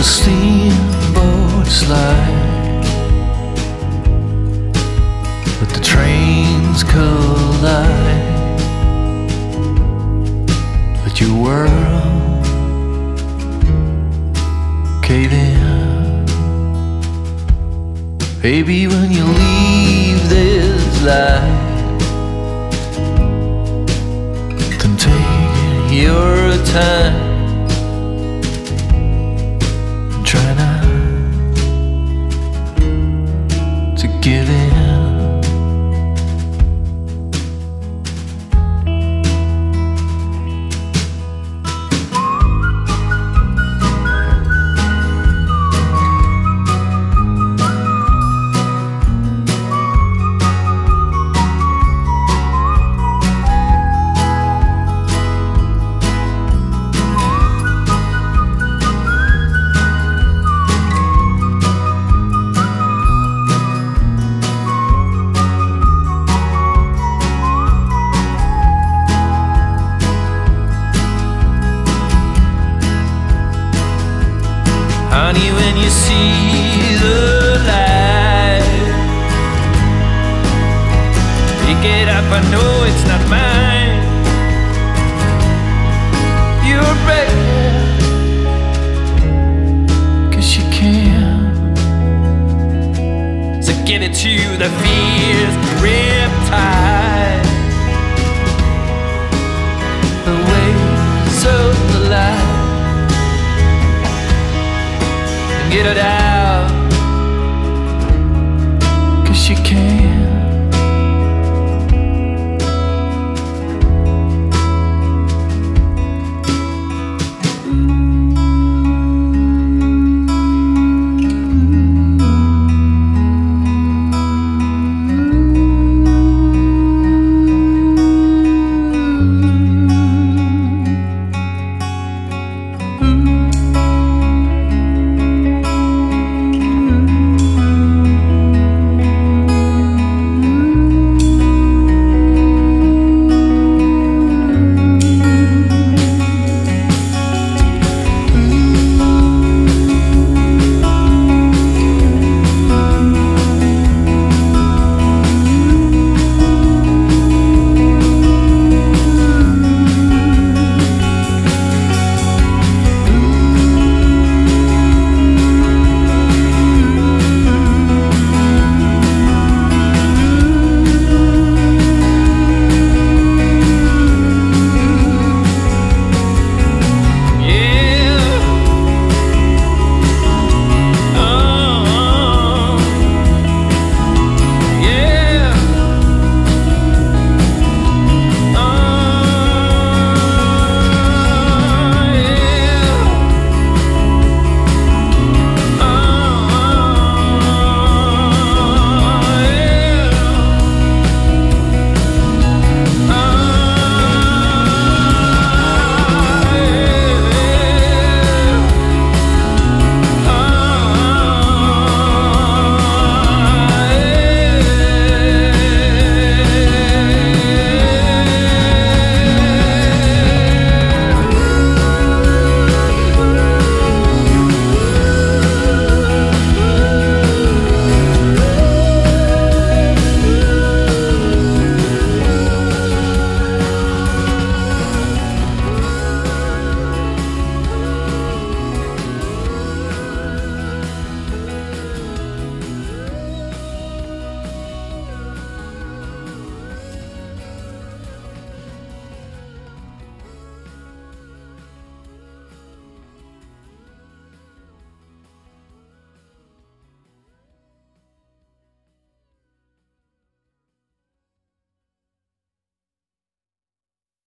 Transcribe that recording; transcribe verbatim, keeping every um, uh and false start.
the steamboat slide, but the trains collide. Let your world cave in. Baby, when you leave this life, then take your time. Try not to give in. Honey, when you see the light, pick it up, I know it's not mine. You're brave, 'cause you can. So give it to the fierce riptide, the waves of the light. Get it out.